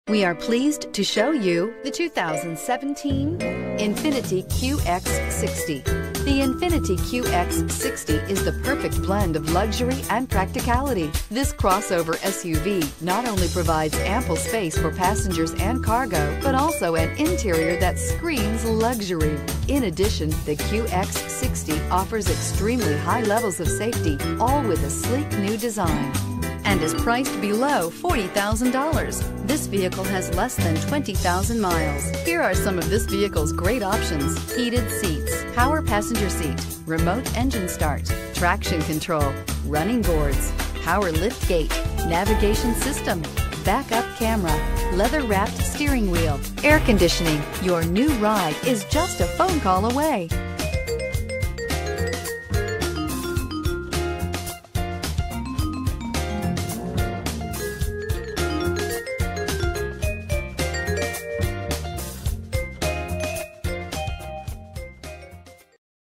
We are pleased to show you the 2017 Infiniti QX60. The Infiniti QX60 is the perfect blend of luxury and practicality. This crossover SUV not only provides ample space for passengers and cargo, but also an interior that screams luxury. In addition, the QX60 offers extremely high levels of safety, all with a sleek new design, and is priced below $40,000. This vehicle has less than 20,000 miles. Here are some of this vehicle's great options: heated seats, power passenger seat, remote engine start, traction control, running boards, power lift gate, navigation system, backup camera, leather-wrapped steering wheel, air conditioning. Your new ride is just a phone call away.